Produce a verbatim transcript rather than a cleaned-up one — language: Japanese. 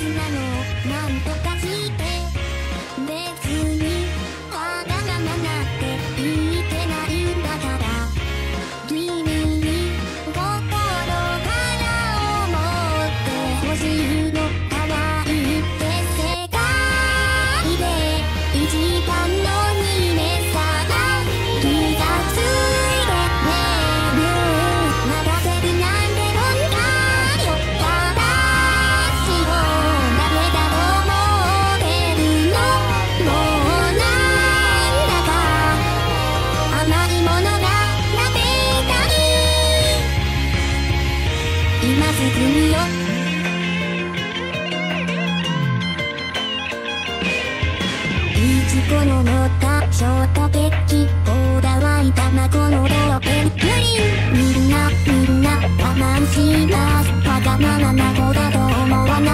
なのなんとかして別にわがままなって言ってないんだから君に心から思ってほしいの可愛いって世界で一番の姫様気がついてねるまだせるなんてどんなよ私を誰だと思ってるのもうなんだか甘いものが食べたい今すぐによいちこの乗ったショートケーキこだわい卵のドロペンプリンみんなみんな我慢しますわがままな子だと思わない